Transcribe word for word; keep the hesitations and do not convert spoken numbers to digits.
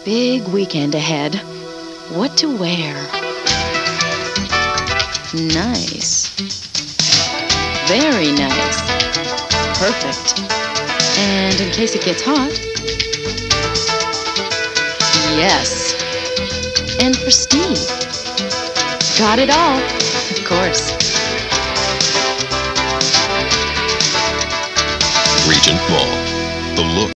Big weekend ahead. What to wear? Nice. Very nice. Perfect. And in case it gets hot. Yes. And for Steve. Got it all. Of course. Regent Mall. The look.